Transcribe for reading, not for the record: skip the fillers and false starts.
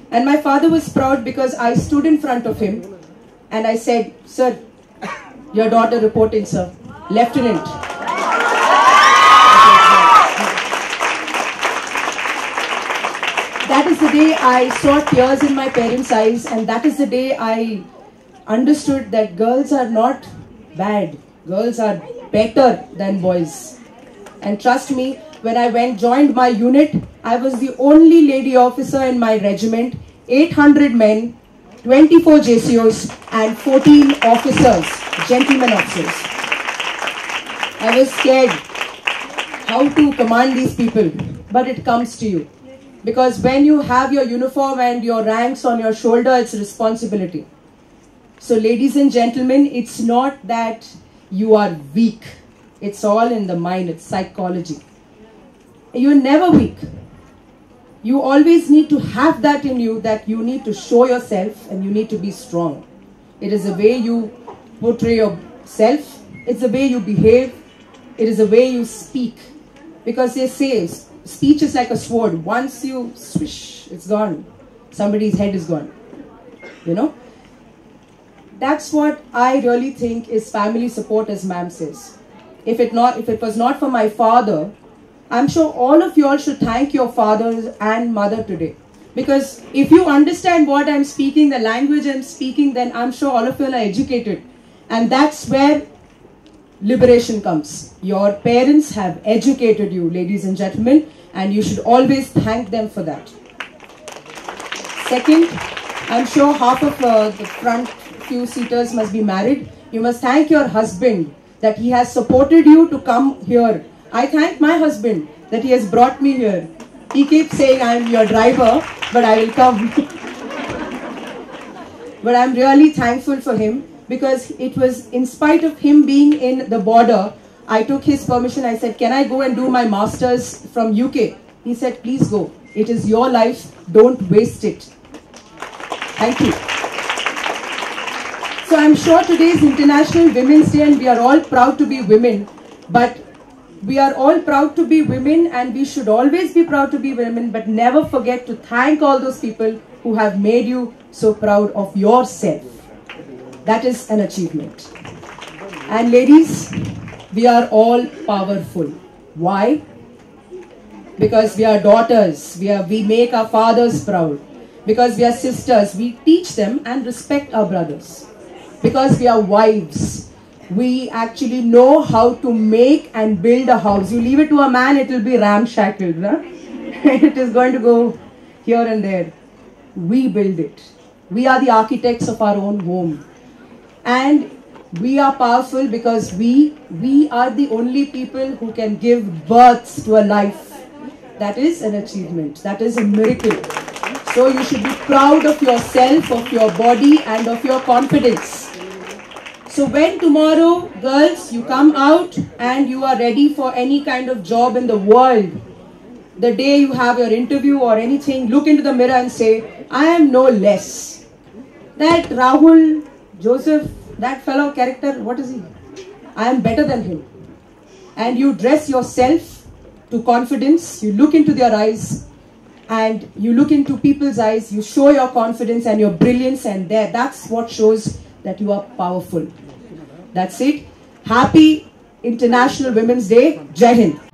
And my father was proud because I stood in front of him and I said, "Sir, your daughter reporting, sir. Lieutenant." That is the day I saw tears in my parents' eyes, and that is the day I understood that girls are not bad. Girls are better than boys. And trust me, when I joined my unit, I was the only lady officer in my regiment, 800 men, 24 JCOs and 14 officers, gentlemen officers. I was scared how to command these people, but it comes to you. Because when you have your uniform and your ranks on your shoulder, it's responsibility. So ladies and gentlemen, it's not that you are weak. It's all in the mind, it's psychology. You're never weak. You always need to have that in you, that you need to show yourself and you need to be strong. It is the way you portray yourself, it's the way you behave, it is the way you speak. Because they say, speech is like a sword. Once you swish, it's gone. Somebody's head is gone. You know? That's what I really think is family support, as ma'am says. If it was not for my father, I'm sure all of you all should thank your father and mother today. Because if you understand what I'm speaking, the language I'm speaking, then I'm sure all of you are educated. And that's where liberation comes. Your parents have educated you, ladies and gentlemen, and you should always thank them for that. Second, I'm sure half of the front few seaters must be married. You must thank your husband that he has supported you to come here. I thank my husband that he has brought me here. He keeps saying, "I'm your driver, but I will come." But I'm really thankful for him, because it was in spite of him being in the border, I took his permission. I said, "Can I go and do my master's from UK?" He said, "Please go. It is your life. Don't waste it." Thank you. So I'm sure today is International Women's Day and we are all proud to be women. But we are all proud to be women and we should always be proud to be women. But never forget to thank all those people who have made you so proud of yourself. That is an achievement. And ladies, we are all powerful. Why? Because we are daughters. We make our fathers proud. Because we are sisters. We teach them and respect our brothers. Because we are wives. We actually know how to make and build a house. You leave it to a man, it will be ramshackled. No? It is going to go here and there. We build it. We are the architects of our own home. And we are powerful because we are the only people who can give birth to a life. That is an achievement. That is a miracle. So you should be proud of yourself, of your body and of your confidence. So when tomorrow, girls, you come out and you are ready for any kind of job in the world, the day you have your interview or anything, look into the mirror and say, "I am no less." That Rahul, Joseph, that fellow character, what is he? I am better than him. And you dress yourself to confidence, you look into their eyes and you look into people's eyes, you show your confidence and your brilliance, and that's what shows that you are powerful. That's it. Happy International Women's Day. Jai Hind.